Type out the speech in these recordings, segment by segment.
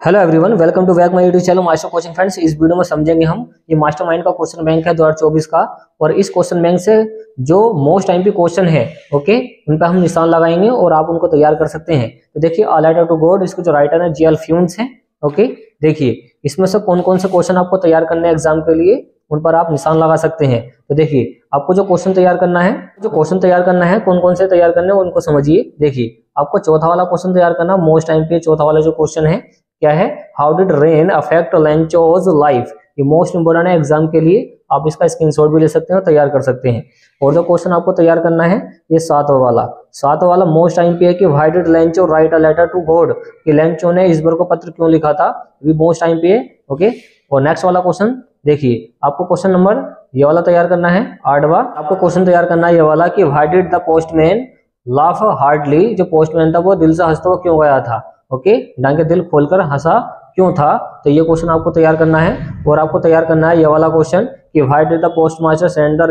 Hello everyone, welcome to back my YouTube channel master coaching friends. इस वीडियो में समझेंगे हम ये मास्टरमाइंड का क्वेश्चन बैंक है 2024 का। और इस क्वेश्चन बैंक से जो मोस्ट टाइम पे क्वेश्चन है ओके, उन पर हम निशान लगाएंगे और आप उनको तैयार कर सकते हैं। तो देखिए, ऑल लेटर टू गॉड, इसके जो राइटर है जीएल फ्यून्स है। ओके, देखिए इसमें से कौन कौन से क्वेश्चन आपको तैयार करने हैं एग्जाम के लिए, उन पर आप निशान लगा सकते हैं। तो देखिए, आपको जो क्वेश्चन तैयार करना है, कौन कौन से तैयार करने हैं उनको समझिए। देखिए, आपको चौथा वाला क्वेश्चन तैयार करना, मोस्ट टाइम पे चौथा वाला जो क्वेश्चन है क्या है, how did rain affect Lencho's life. ये मोस्ट इंपोर्टेंट है एग्जाम के लिए, आप इसका स्क्रीनशॉट भी ले सकते हैं और तैयार कर सकते हैं। और जो क्वेश्चन आपको तैयार करना है ये सातवां वाला मोस्ट टाइम पे है कि why did Lencho write a letter to God, कि लेंचो ने ईश्वर को पत्र क्यों लिखा था, ये मोस्ट टाइम पे है। ओके, और नेक्स्ट वाला क्वेश्चन देखिए, आपको क्वेश्चन नंबर ये वाला तैयार करना है 8वां। आपको क्वेश्चन तैयार करना है ये वाला कि why did the postman laugh hardly, जो पोस्टमैन था वो दिल से हंसता हुआ क्यों गया था। ओके, डांके दिल खोलकर हंसा क्यों था। तो ये क्वेश्चन आपको तैयार करना है। और आपको तैयार करना है ये वाला क्वेश्चन कि why did the postmaster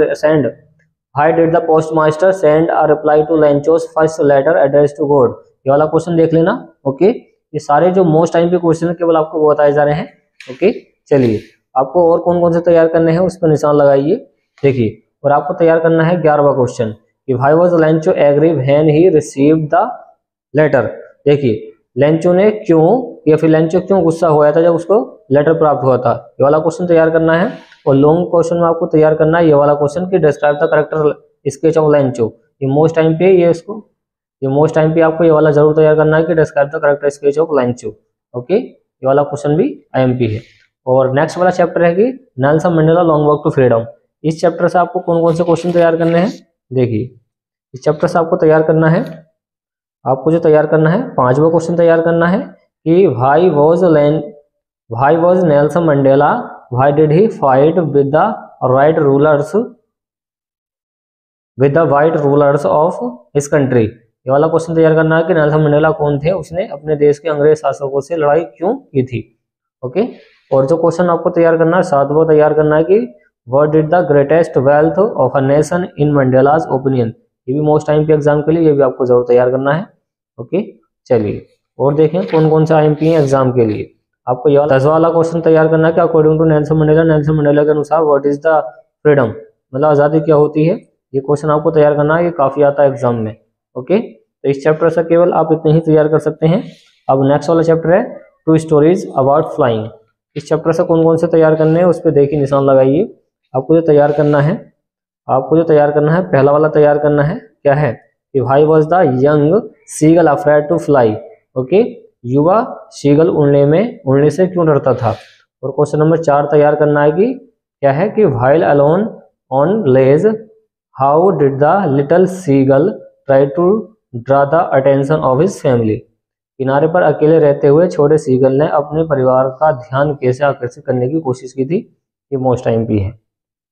send a reply to Lencho's first letter addressed to God. ये वाला क्वेश्चन देख लेना। ओके, ये सारे जो मोस्ट टाइम पे क्वेश्चन है केवल आपको बताए जा रहे हैं। ओके, चलिए आपको और कौन कौन से तैयार करने हैं उस पर निशान लगाइए। देखिए, और आपको तैयार करना है 11वां क्वेश्चन कि why was Lencho angry when he received the letter. देखिए, लेंचो ने क्यों या फिर लेंचो क्यों गुस्सा हुआ था जब उसको लेटर प्राप्त हुआ था, ये वाला क्वेश्चन तैयार करना है। और लॉन्ग क्वेश्चन में आपको तैयार करना है ये वाला क्वेश्चन कि describe the character sketch of Lencho. ये मोस्ट टाइम पे आपको ये वाला जरूर तैयार करना है कि describe the character sketch of Lencho. Okay, ये वाला क्वेश्चन भी आईएमपी है। और नेक्स्ट वाला चैप्टर है कि Nelson Mandela long walk to freedom. इस चैप्टर से आपको कौन कौन से क्वेश्चन तैयार करने हैं। देखिए, इस चैप्टर से आपको तैयार करना है, आपको जो तैयार करना है 5वां क्वेश्चन तैयार करना है कि why was Nelson Mandela, why did he fight with the white rulers of his country. ये वाला क्वेश्चन तैयार करना है कि नेल्सन मंडेला कौन थे, उसने अपने देश के अंग्रेज शासकों से लड़ाई क्यों की थी। ओके, और जो क्वेश्चन आपको तैयार करना है 7वां तैयार करना है कि what did the greatest wealth of a nation in Mandela's opinion. ये भी मोस्ट टाइम पे एग्जाम के लिए, ये भी आपको जरूर तैयार करना है। ओके, चलिए और देखें कौन कौन सा आईएमपी है एग्जाम के लिए। आपको ये 10वां वाला क्वेश्चन तैयार करना है कि अकॉर्डिंग टू नेल्सन मंडेला के अनुसार व्हाट इज द फ्रीडम, मतलब आज़ादी क्या होती है। ये क्वेश्चन आपको तैयार करना है, ये काफी आता है एग्जाम में। ओके, तो इस चैप्टर से केवल आप इतने ही तैयार कर सकते हैं। अब नेक्स्ट वाला चैप्टर है टू स्टोरीज अबाउट फ्लाइंग। इस चैप्टर से कौन कौन से तैयार करने हैं उस पर देखिए निशान लगाइए। आपको जो तैयार करना है पहला वाला तैयार करना है क्या है कि why was the young seagull afraid to fly. Okay, युवा सीगल उड़ने से क्यों डरता था। और क्वेश्चन नंबर 4 तैयार करना है कि क्या है कि while alone on ledge how did the little seagull try to draw the attention of his family. किनारे पर अकेले रहते हुए छोटे सीगल ने अपने परिवार का ध्यान कैसे आकर्षित करने की कोशिश की थी। ये मोस्ट टाइम भी है।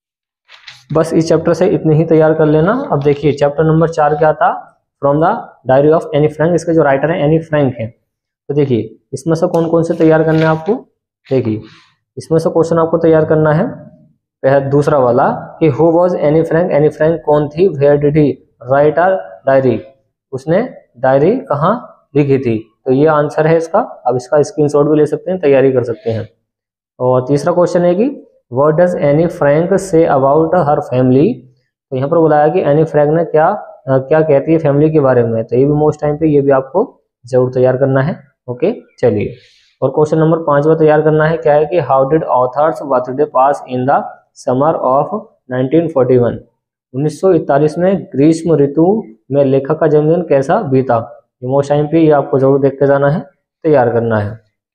बस इस चैप्टर से इतने ही तैयार कर लेना। अब देखिए चैप्टर नंबर 4 क्या था, from the diary of Anne Frank. इसके जो राइटर है एनी फ्रैंक है। तो देखिए इसमें से कौन कौन से तैयार करने हैं आपको। देखिए, इसमें से क्वेश्चन आपको तैयार करना है दूसरा वाला कि हु वाज एनी फ्रैंक कौन थी, where did he write a diary, उसने डायरी कहाँ लिखी थी। तो ये आंसर है इसका। अब इसका स्क्रीनशॉट भी ले सकते हैं, तैयारी कर सकते हैं। और तीसरा क्वेश्चन है कि what does Anne Frank say about her family. तो यहाँ पर बुलाया कि एनी फ्रैंक ने क्या कहती है फैमिली के बारे में। तो ये भी मोस्ट टाइम पे, ये भी आपको जरूर तैयार करना है। ओके, चलिए और क्वेश्चन नंबर 5वां तैयार करना है क्या है कि how did author's birthday pass in the summer of 1941। 1941 में ग्रीष्म ऋतु में लेखक का जन्मदिन कैसा बीता। ये मोस्ट टाइम पे, ये आपको जरूर देख के जाना है, तैयार करना है।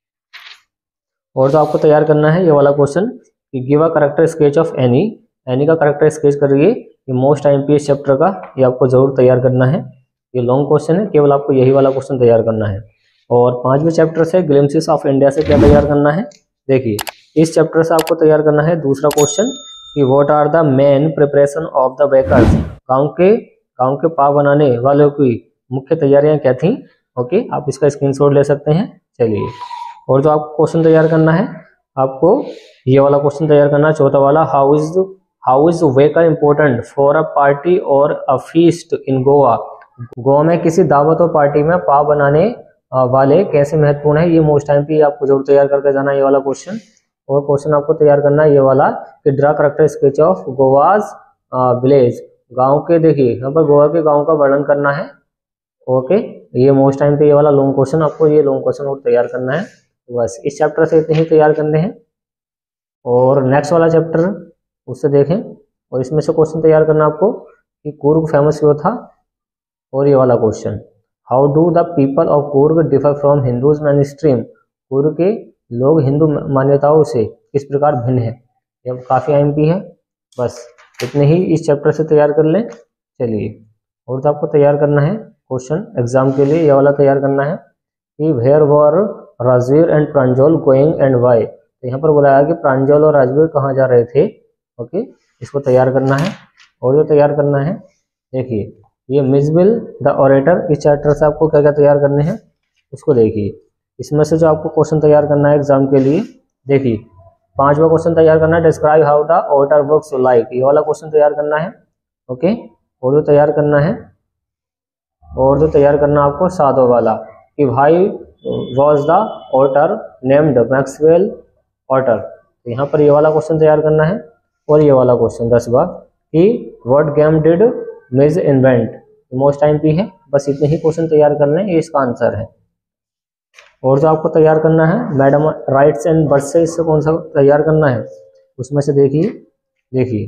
और तो आपको तैयार करना है ये वाला क्वेश्चन कि give a character sketch of Anne का कैरेक्टर स्केच करिए। ये मोस्ट टाइम पे इस चैप्टर का, ये आपको जरूर तैयार करना है। ये लॉन्ग क्वेश्चन है, केवल आपको यही वाला क्वेश्चन तैयार करना है। और 5वें चैप्टर से ग्लिम्पसेस ऑफ इंडिया से क्या तैयार करना है। देखिए, इस चैप्टर से आपको तैयार करना है दूसरा क्वेश्चन कि what are the main preparation of the bakers. गाँव के पाव बनाने वालों की मुख्य तैयारियां क्या थी। ओके, आप इसका स्क्रीनशॉट ले सकते हैं। चलिए, और जो आपको क्वेश्चन तैयार करना है, आपको ये वाला क्वेश्चन तैयार करना है चौथा वाला, how is baker important for a party और a feast in Goa. Goa में किसी दावत और पार्टी में पाव बनाने वाले कैसे महत्वपूर्ण है, ये मोस्ट टाइम पे आपको जरूर तैयार करके जाना है ये वाला क्वेश्चन। और क्वेश्चन आपको तैयार करना है ये वाला कि ड्रा करेक्टर स्केच ऑफ गोवाज विलेज, गांव के, देखिए यहाँ पर गोवा के गांव का वर्णन करना है। ओके, ये मोस्ट टाइम पे ये वाला लॉन्ग क्वेश्चन, आपको ये लॉन्ग क्वेश्चन और तैयार करना है। बस इस चैप्टर से इतने ही तैयार करने हैं। और नेक्स्ट वाला चैप्टर उससे देखें, और इसमें से क्वेश्चन तैयार करना आपको कि कुर्ग फेमस क्यों था। और ये वाला question, how do the people of Coorg differ from Hindus mainstream, Coorg के लोग हिंदू मान्यताओं से किस प्रकार भिन्न है। ये काफ़ी आईएमपी है। बस इतने ही इस चैप्टर से तैयार कर लें। चलिए, और तो आपको तैयार करना है क्वेश्चन एग्जाम के लिए, ये वाला तैयार करना है कि where were Rajveer and Pranjal going and why. तो यहाँ पर बोला है कि प्रांजल और राजवीर कहाँ जा रहे थे। ओके, इसको तैयार करना है। और जो तैयार करना है, देखिए ये मिसबिल द ऑरेटर, इस चैप्टर से आपको क्या क्या तैयार करने हैं उसको देखिए। इसमें से जो आपको क्वेश्चन तैयार करना है एग्जाम के लिए, देखिए 5वां क्वेश्चन तैयार करना है, describe how the otter works like, ये वाला क्वेश्चन तैयार करना है। ओके, और जो तैयार करना है, और जो तैयार करना आपको 7वां वाला कि भाई was the otter named Maxwell otter, तो यहाँ पर ये वाला क्वेश्चन तैयार करना है। और ये वाला क्वेश्चन 10वां कि what game did Mij invent, most time पी है। बस इतने ही क्वेश्चन तैयार करने हैं, ये इसका आंसर है। और जो आपको तैयार करना है मैडम राइट्स एंड बर्थ से, इससे कौन सा तैयार करना है उसमें से देखिए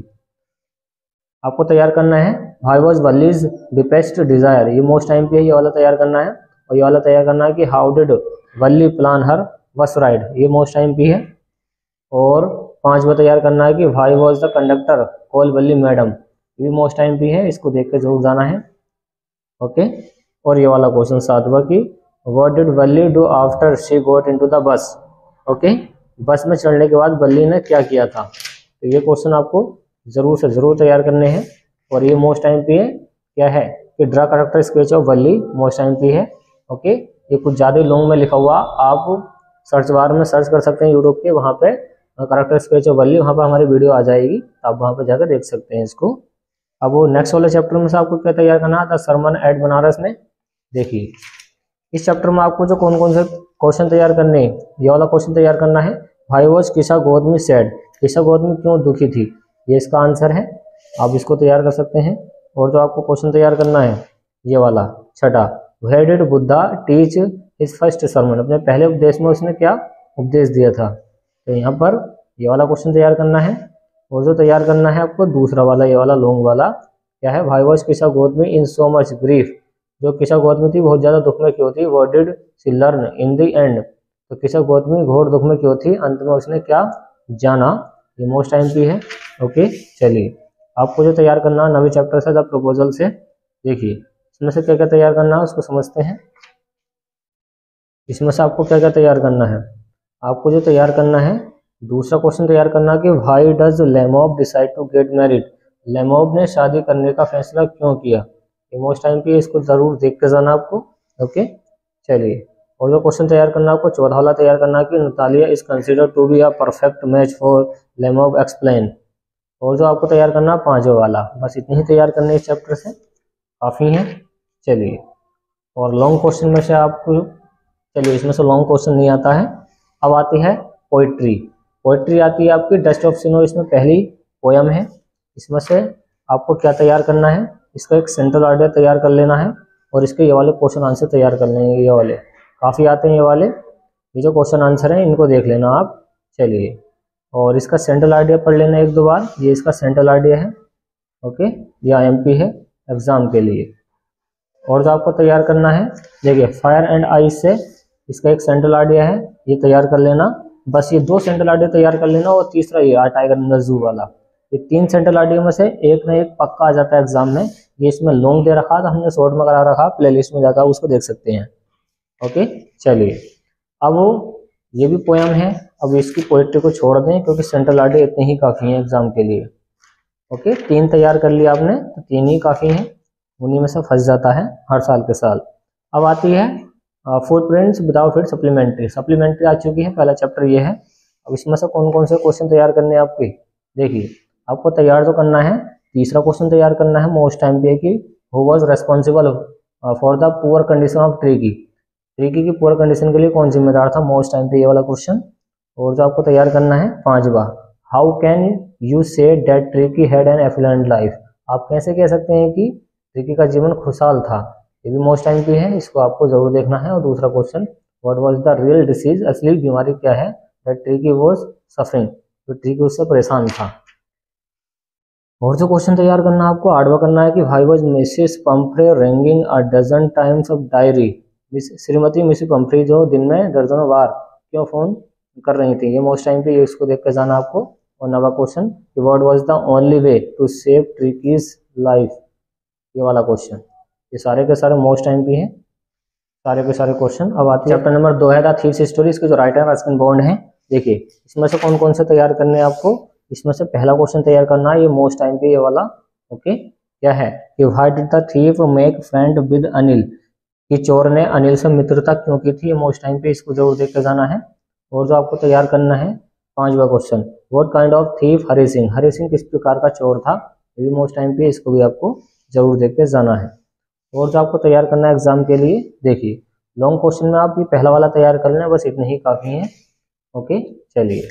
आपको तैयार करना है why was Valli's deepest desire, ये मोस्ट टाइम पे है, ये वाला तैयार करना है। और ये वाला तैयार करना है कि how did Valli plan her bus ride, ये मोस्ट टाइम पे है। और 5वां तैयार करना है कि why was the conductor call Valli madam, ये मोस्ट टाइम पे है, इसको देख के जरूर जाना है। ओके, और ये वाला क्वेश्चन 7वां की what did Valli do after she got into the bus. Okay, bus में चढ़ने के बाद वल्ली ने क्या किया था। तो ये क्वेश्चन आपको जरूर से जरूर तैयार करने हैं। और ये मोस्ट टाइम पे है, क्या है कि draw character sketch of Valli, most time पे है। ओके, ये कुछ ज़्यादा लॉन्ग में लिखा हुआ, आप सर्च बार में सर्च कर सकते हैं यूट्यूब के, वहाँ पे करेक्टर स्केच ऑफ वल्ली, वहाँ पर हमारी वीडियो आ जाएगी, आप वहाँ पर जाकर देख सकते हैं इसको। अब वो नेक्स्ट वाले चैप्टर में से आपको क्या तैयार करना है, द सरमन एट बनारस में। देखिए इस चैप्टर में आपको जो कौन कौन से क्वेश्चन तैयार करने हैं, ये वाला क्वेश्चन तैयार करना है, भाई वॉज किसा गोदमी सैड, किसा गोदमी क्यों दुखी थी, ये इसका आंसर है, आप इसको तैयार कर सकते हैं। और जो आपको क्वेश्चन तैयार करना है ये वाला 6, where did Buddha teach his first sermon, अपने पहले उपदेश में उसने क्या उपदेश दिया था। तो यहाँ पर ये वाला क्वेश्चन तैयार करना है। और जो तैयार करना है आपको दूसरा वाला, ये वाला लॉन्ग वाला, क्या है, भाई वॉज किसा गोदमी इन सो मच ग्रीफ, जो किसा गौतमी थी बहुत ज़्यादा दुख में क्यों थी, what did she learn in the end, तो किसा गौतमी घोर दुख में क्यों थी, अंत में उसने क्या जाना, ये मोस्ट टाइम की है। ओके, चलिए आपको जो तैयार करना है 9वें चैप्टर से द प्रपोजल से, देखिए इसमें से क्या क्या तैयार करना है उसको समझते हैं। इसमें से आपको क्या क्या तैयार करना है, आपको जो तैयार करना है दूसरा क्वेश्चन तैयार करना है कि why does Lomov decide to get married, Lomov ने शादी करने का फैसला क्यों किया, ये मोस्ट टाइम पे, इसको जरूर देख के जाना आपको। ओके, चलिए और जो क्वेश्चन तैयार करना है आपको 14 वाला तैयार करना है कि Natalya is considered to be a perfect match for Lomov explain. और जो आपको तैयार करना है 5वां वाला, बस इतने ही तैयार करने इस चैप्टर से, काफ़ी हैं। चलिए, और लॉन्ग क्वेश्चन में से आपको, चलिए इसमें से लॉन्ग क्वेश्चन नहीं आता है। अब आती है पोइट्री, पोइट्री आती है आपकी डस्ट ऑफ स्नो, इसमें पहली पोयम है। इसमें से आपको क्या तैयार करना है, इसका एक सेंट्रल आइडिया तैयार कर लेना है, और इसके ये वाले क्वेश्चन आंसर तैयार कर लेंगे, ये वाले काफ़ी आते हैं, ये वाले, ये जो क्वेश्चन आंसर हैं इनको देख लेना आप। चलिए, और इसका सेंट्रल आइडिया पढ़ लेना 1-2 बार, ये इसका सेंट्रल आइडिया है। ओके, ये IMP है एग्जाम के लिए। और जो आपको तैयार करना है, देखिए फायर एंड आइस से इसका एक सेंट्रल आइडिया है, ये तैयार कर लेना। बस ये 2 सेंट्रल आइडिया तैयार कर लेना, और तीसरा ये टाइगर नजू वाला, ये 3 सेंट्रल आइडिया में से एक ना एक पक्का आ जाता है एग्जाम में। ये इसमें लॉन्ग दे रखा था, हमने शॉर्ट में करा रखा, प्लेलिस्ट में जाकर उसको देख सकते हैं। ओके, चलिए अब ये भी पोयम है, अब इसकी पोएट्री को छोड़ दें क्योंकि सेंट्रल आइडिया इतने ही काफ़ी हैं एग्जाम के लिए। ओके, 3 तैयार कर लिया आपने, तो 3 ही काफ़ी हैं, उन्हीं में से फंस जाता है हर साल के साल। अब आती है footprints without it supplementary, supplementary आ चुकी है, पहला चैप्टर ये है। अब इसमें से कौन कौन से क्वेश्चन तैयार करने हैं आपके, देखिए आपको तैयार तो करना है, तीसरा क्वेश्चन तैयार करना है मोस्ट टाइम पे कि who was responsible for the poor condition of Tricki की, ट्रिकी की पुअर कंडीशन के लिए कौन जिम्मेदार था, मोस्ट टाइम पे ये वाला क्वेश्चन। और जो आपको तैयार करना है 5वां, how can you say that Tricki had an affluent life, आप कैसे कह सकते हैं कि ट्रिकी का जीवन खुशहाल था, ये भी मोस्ट टाइम पे है, इसको आपको जरूर देखना है। और दूसरा question, what was the real disease, असली बीमारी क्या है, दैट ट्रिकी वाज सफरिंग, तो ट्रिकी उससे परेशान था। और जो क्वेश्चन तैयार करना है आपको 8वां करना है कि why was Mrs Pumphrey ringing a dozen times of diary, श्रीमती मिसेस पंफ्रे जो दिन में दर्जनों बार क्यों फोन कर रही थी, ये मोस्ट टाइम पे, ये इसको देख के जाना आपको। और 9वां क्वेश्चन कि what was the only way to save Tricki's life, ये वाला क्वेश्चन, ये सारे के सारे मोस्ट टाइम पे हैं, सारे के सारे क्वेश्चन। अब आते हैं चैप्टर नंबर 2 है द थीव्स स्टोरी, इसके जो राइटर रस्किन बॉन्ड है। देखिए इसमें से कौन कौन से तैयार करने हैं आपको, इसमें से पहला क्वेश्चन तैयार करना है, ये मोस्ट टाइम पे ये वाला। ओके, क्या है कि why did the thief make friend with Anil, कि चोर ने अनिल से मित्रता क्यों की थी, ये मोस्ट टाइम पे, इसको जरूर देख के जाना है। और जो आपको तैयार करना है 5वां question, what kind of thief Hari Singh, Hari Singh किस प्रकार का चोर था, ये भी मोस्ट टाइम पे, इसको भी आपको जरूर देख के जाना है। और जो आपको तैयार करना है एग्जाम के लिए, देखिए लॉन्ग क्वेश्चन में आप ये पहला वाला तैयार कर लें, बस इतने ही काफी है। ओके चलिए,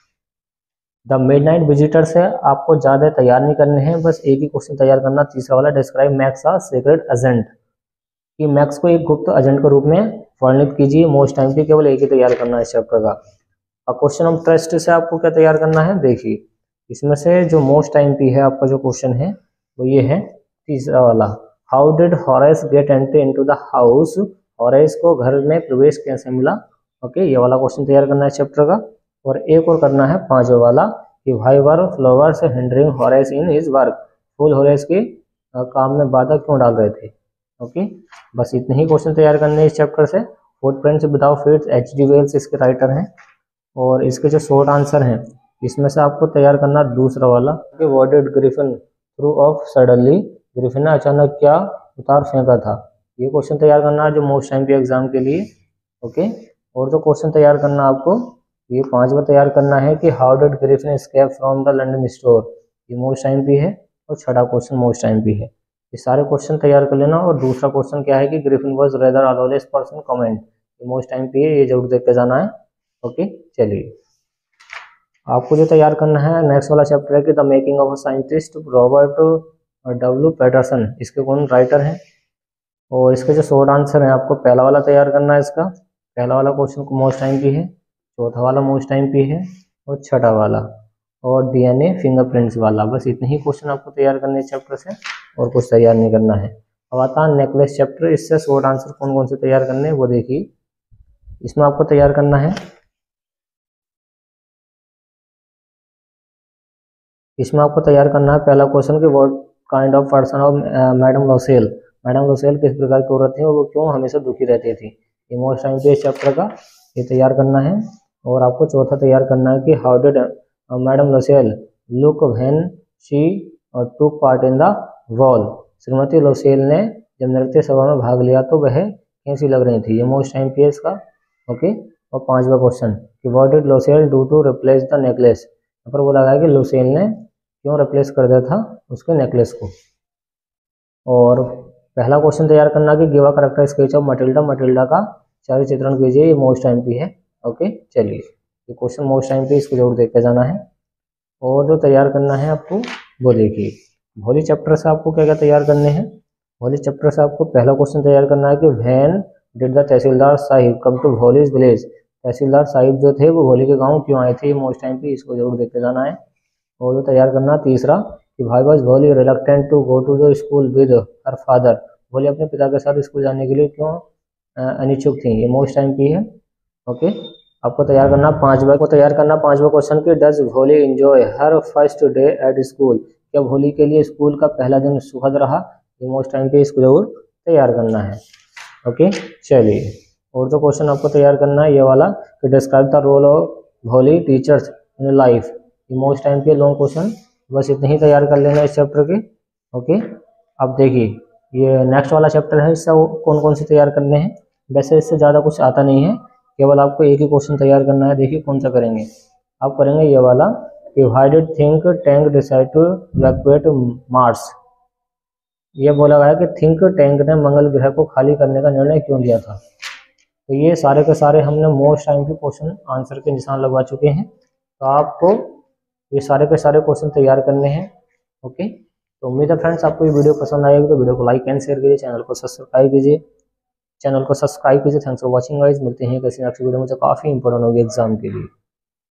द मिडनाइट विजिटर्स है, आपको ज्यादा तैयार नहीं करने हैं, बस एक ही क्वेश्चन तैयार करना, तीसरा वाला, describe Max a secret agent, कि मैक्स को एक गुप्त एजेंट के रूप में वर्णित कीजिए, मोस्ट टाइम पे, केवल एक ही तैयार करना है इस चैप्टर का। और क्वेश्चन ऑफ ट्रस्ट से आपको क्या तैयार करना है, देखिए इसमें से जो मोस्ट टाइम पे है आपका जो क्वेश्चन है वो ये है तीसरा वाला, how did Horace get entry into the house, Horace को घर में प्रवेश कैसे मिला। ओके, ये वाला क्वेश्चन तैयार करना है चैप्टर का। और एक और करना है 5वां वाला कि why were flowers hindering Horace in his work, फूल हॉरेस के काम में बाधा क्यों डाल रहे थे। ओके, बस इतने ही क्वेश्चन तैयार करने हैं इस चैप्टर से। Footprints without feet, H G. Wells इसके राइटर हैं। और इसके जो शॉर्ट आंसर हैं, इसमें से आपको तैयार करना दूसरा वाला कि what did Griffin threw off suddenly, Griffin ने अचानक क्या उतार फेंका था, ये क्वेश्चन तैयार करना है जो मोस्ट टाइम पे एग्जाम के लिए। ओके, और जो क्वेश्चन तैयार करना आपको, ये 5वां तैयार करना है कि how did Griffin escape from the London store, ये मोस्ट टाइम पे है। और 6वां क्वेश्चन मोस्ट टाइम पे है, ये सारे क्वेश्चन तैयार कर लेना। और दूसरा क्वेश्चन क्या है कि Griffin was rather a lawless person comment, ये मोस्ट टाइम पे है, ये जरूर देख के जाना है। ओके चलिए, आपको जो तैयार करना है नेक्स्ट वाला चैप्टर है कि the making of a scientist, Robert W Patterson, इसके कौन राइटर हैं। और इसके जो शॉर्ट आंसर है आपको पहला वाला तैयार करना है, इसका पहला वाला क्वेश्चन को मोस्ट टाइम पे है, चौथा वाला मोस्ट टाइम पे है, और 6वां वाला, और डीएनए फिंगरप्रिंट्स वाला। बस इतने ही क्वेश्चन आपको तैयार करने हैं चैप्टर से, और कुछ तैयार नहीं करना है। अब आता है नेकलेस चैप्टर, इससे शॉर्ट आंसर कौन कौन से तैयार करने हैं वो देखिए। इसमें आपको तैयार करना है, इसमें आपको तैयार करना है पहला क्वेश्चन कि what kind of person of madam Loisel, madam Loisel किस प्रकार की औरत थी और वो क्यों हमेशा दुखी रहती थी, ये मोस्ट टाइम पे इस चैप्टर का, ये तैयार करना है। और आपको चौथा तैयार करना है कि how did madam Loisel look when she took part in the ball, श्रीमती लोसेल ने जब नृत्य सभा में भाग लिया तो वह कैसी लग रही थी, ये मोस्ट टाइम पे इसका। ओके, और 5वां क्वेश्चन कि what did Loisel do to replace the necklace, यहाँ पर बोला गया कि लोसेल ने क्यों रिप्लेस कर दिया था उसके नेकलेस को। और पहला क्वेश्चन तैयार करना कि give a character sketch of Matilda, Matilda का चार चित्रण कीजिए, ये मोस्ट टाइम पे है। ओके चलिए, ये क्वेश्चन मोस्ट टाइम पे, इसको जरूर देख के जाना है। और जो तैयार करना है आपको वो देखिए, भोली चैप्टर से आपको क्या क्या तैयार करने हैं। भोली चैप्टर से आपको पहला क्वेश्चन तैयार करना है कि when did the tehsildar sahib come to Bholi's village, tehsildar sahib जो थे वो भोली के गाँव क्यों आए थे, ये मोस्ट टाइम पे, इसको जरूर देख के जाना है। और जो तैयार करना तीसरा कि भाई was Bholi reluctant to go to the school with her father, Bholi अपने पिता के साथ स्कूल जाने के लिए क्यों अनिच्छुक थी, ये मोस्ट टाइम पे है। ओके, आपको तैयार करना 5वां को तैयार करना 5वां क्वेश्चन कि does Bholi enjoy her first day at school, क्या भोली के लिए स्कूल का पहला दिन सुखद रहा, ये मोस्ट टाइम पे, इसको जरूर तैयार करना है। ओके चलिए, और जो क्वेश्चन आपको तैयार करना है ये वाला कि describe the role of Bholi teachers in life, ये मोस्ट टाइम पे लॉन्ग क्वेश्चन, बस इतने ही तैयार कर लेना इस चैप्टर के। ओके, अब देखिए ये नेक्स्ट वाला चैप्टर है, इससे कौन कौन से तैयार करने हैं, वैसे इससे ज़्यादा कुछ आता नहीं है, केवल आपको एक ही क्वेश्चन तैयार करना है। देखिए कौन सा करेंगे, आप करेंगे ये वाला कि why did think tank decide to evacuate Mars, ये बोला गया कि थिंक टैंक ने मंगल ग्रह को खाली करने का निर्णय क्यों लिया था। तो ये सारे के सारे हमने मोस्ट टाइम के क्वेश्चन आंसर के निशान लगवा चुके हैं। तो आपको ये सारे के सारे क्वेश्चन तैयार करने हैं। ओके, तो उम्मीद है फ्रेंड्स आपको ये वीडियो पसंद आएगी, तो वीडियो को लाइक एंड शेयर कीजिए, चैनल को सब्सक्राइब कीजिए। थैंक्स फॉर वॉचिंग गाइस, मिलते हैं किसी नेक्स्ट वीडियो में जो काफ़ी इंपॉर्टेंट होगी एग्जाम के लिए।